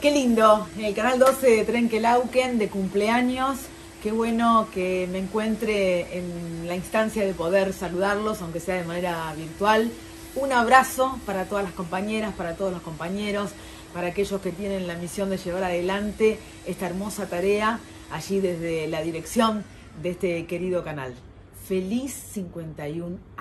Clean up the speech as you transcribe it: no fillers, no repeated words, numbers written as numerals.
Qué lindo, el canal 12 de Trenquelauquen de cumpleaños. Qué bueno que me encuentre en la instancia de poder saludarlos, aunque sea de manera virtual. Un abrazo para todas las compañeras, para todos los compañeros, para aquellos que tienen la misión de llevar adelante esta hermosa tarea allí desde la dirección de este querido canal. Feliz 51